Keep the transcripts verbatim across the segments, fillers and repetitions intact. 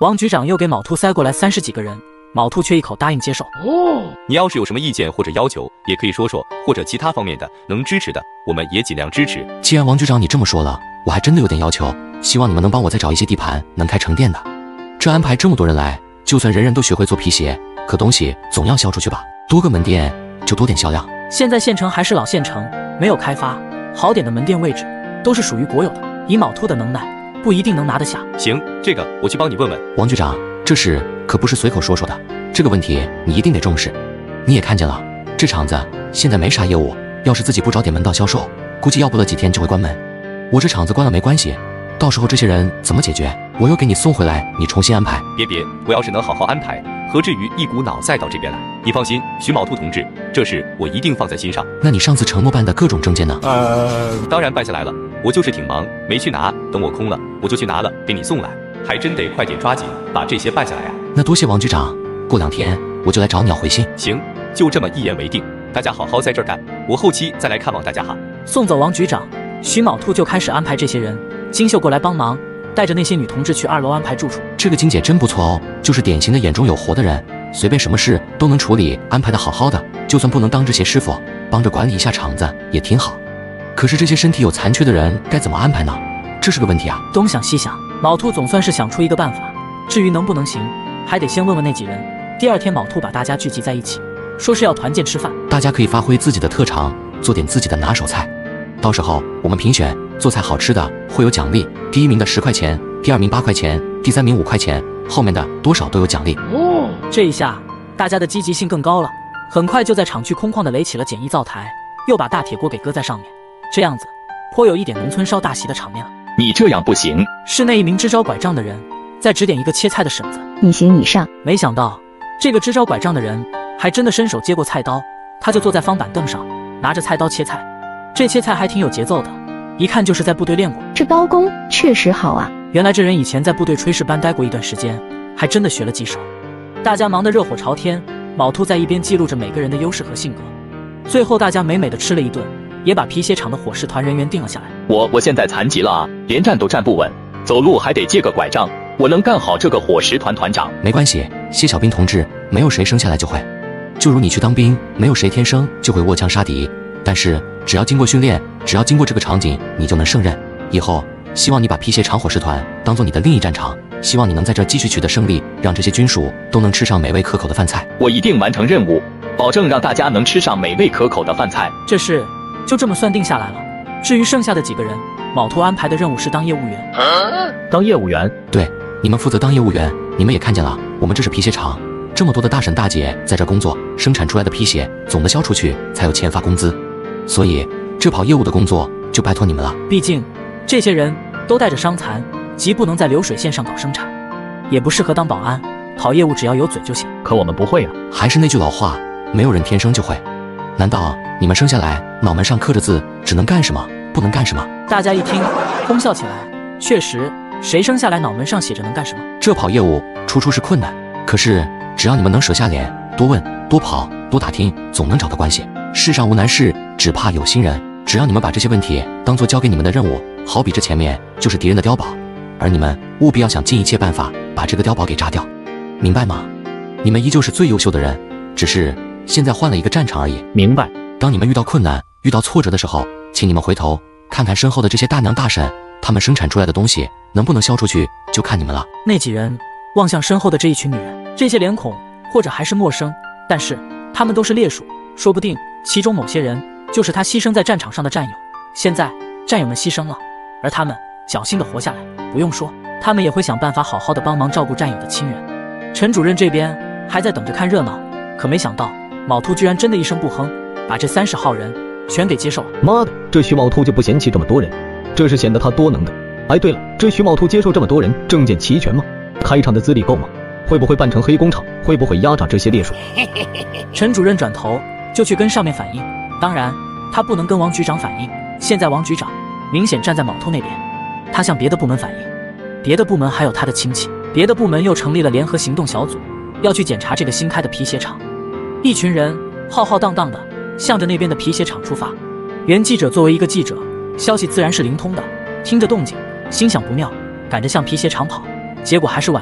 王局长又给卯兔塞过来三十几个人，卯兔却一口答应接受。 哦，你要是有什么意见或者要求，也可以说说，或者其他方面的能支持的，我们也尽量支持。 既然王局长你这么说了，我还真的有点要求，希望你们能帮我再找一些地盘能开成店的。这安排这么多人来，就算人人都学会做皮鞋，可东西总要销出去吧？多个门店就多点销量。 现在县城还是老县城，没有开发好点的门店位置，都是属于国有的。以卯兔的能耐，不一定能拿得下。 行，这个我去帮你问问。 王局长，这事可不是随口说说的，这个问题你一定得重视。你也看见了，这厂子现在没啥业务，要是自己不找点门道销售，估计要不了几天就会关门。我这厂子关了没关系，到时候这些人怎么解决？我又给你送回来，你重新安排。 别别，我要是能好好安排，何至于一股脑再到这边来？你放心，徐卯兔同志，这事我一定放在心上。 那你上次承诺办的各种证件呢？ 呃，当然办下来了，我就是挺忙，没去拿，等我空了，我就去拿了，给你送来。还真得快点抓紧把这些办下来啊！ 那多谢王局长，过两天我就来找你要回信。 行，就这么一言为定，大家好好在这儿干，我后期再来看望大家哈。 送走王局长，徐卯兔就开始安排这些人。金秀过来帮忙，带着那些女同志去二楼安排住处。 这个金姐真不错哦，就是典型的眼中有活的人，随便什么事都能处理，安排的好好的。就算不能当这些师傅，帮着管理一下厂子也挺好。可是这些身体有残缺的人该怎么安排呢？这是个问题啊。 东想西想，卯兔总算是想出一个办法。至于能不能行，还得先问问那几人。第二天，卯兔把大家聚集在一起，说是要团建吃饭。 大家可以发挥自己的特长，做点自己的拿手菜。到时候我们评选做菜好吃的会有奖励，第一名的十块钱，第二名八块钱，第三名五块钱，后面的多少都有奖励。 哦，这一下大家的积极性更高了。很快就在厂区空旷的垒起了简易灶台，又把大铁锅给搁在上面，这样子颇有一点农村烧大席的场面了。 你这样不行。 室内一名支招拐杖的人在指点一个切菜的婶子。 你行你上。 没想到这个支招拐杖的人还真的伸手接过菜刀，他就坐在方板凳上，拿着菜刀切菜。这切菜还挺有节奏的，一看就是在部队练过。 这刀工确实好啊。 原来这人以前在部队炊事班待过一段时间，还真的学了几手。大家忙得热火朝天，卯兔在一边记录着每个人的优势和性格。最后大家美美的吃了一顿，也把皮鞋厂的伙食团人员定了下来。 我我现在残疾了啊，连站都站不稳，走路还得借个拐杖，我能干好这个伙食团团长。 没关系，谢小兵同志，没有谁生下来就会。就如你去当兵，没有谁天生就会握枪杀敌，但是只要经过训练，只要经过这个场景，你就能胜任。以后希望你把皮鞋厂伙食团当做你的另一战场，希望你能在这儿继续取得胜利，让这些军属都能吃上美味可口的饭菜。 我一定完成任务，保证让大家能吃上美味可口的饭菜。 这事就这么算定下来了。至于剩下的几个人，卯兔安排的任务是当业务员。 啊、当业务员？ 对，你们负责当业务员。你们也看见了，我们这是皮鞋厂，这么多的大婶大姐在这工作，生产出来的皮鞋总的销出去才有钱发工资，所以这跑业务的工作就拜托你们了。 毕竟这些人都带着伤残，即不能在流水线上搞生产，也不适合当保安，跑业务只要有嘴就行。 可我们不会啊。 还是那句老话，没有人天生就会。难道你们生下来脑门上刻着字，只能干什么不能干什么？ 大家一听哄笑起来。确实，谁生下来脑门上写着能干什么？ 这跑业务处处是困难，可是只要你们能舍下脸，多问多跑多打听，总能找到关系。世上无难事，只怕有心人。只要你们把这些问题当作交给你们的任务，好比这前面就是敌人的碉堡，而你们务必要想尽一切办法把这个碉堡给炸掉，明白吗？你们依旧是最优秀的人，只是现在换了一个战场而已。 明白。 当你们遇到困难遇到挫折的时候，请你们回头看看身后的这些大娘大婶，他们生产出来的东西能不能销出去，就看你们了。 那几人望向身后的这一群女人，这些脸孔或者还是陌生，但是他们都是烈属，说不定其中某些人就是他牺牲在战场上的战友。现在战友们牺牲了，而他们侥幸的活下来，不用说，他们也会想办法好好的帮忙照顾战友的亲人。陈主任这边还在等着看热闹，可没想到卯兔居然真的一声不哼，把这三十号人全给接受了。 妈的，这徐卯兔就不嫌弃这么多人，这是显得他多能的。哎，对了，这徐卯兔接受这么多人，证件齐全吗？开厂的资历够吗？会不会办成黑工厂？会不会压榨这些烈属？ 陈主任转头就去跟上面反映，当然他不能跟王局长反映，现在王局长明显站在卯兔那边，他向别的部门反映，别的部门还有他的亲戚，别的部门又成立了联合行动小组，要去检查这个新开的皮鞋厂。一群人浩浩荡荡的向着那边的皮鞋厂出发。原记者作为一个记者，消息自然是灵通的，听着动静心想不妙，赶着向皮鞋厂跑，结果还是晚了一步。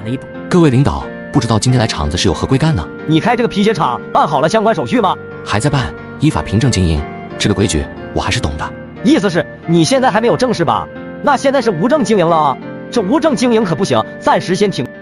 各位领导，不知道今天来厂子是有何贵干呢？ 你开这个皮鞋厂办好了相关手续吗？ 还在办，依法凭证经营，这个规矩我还是懂的。 意思是你现在还没有正式吧？那现在是无证经营了啊，这无证经营可不行，暂时先停。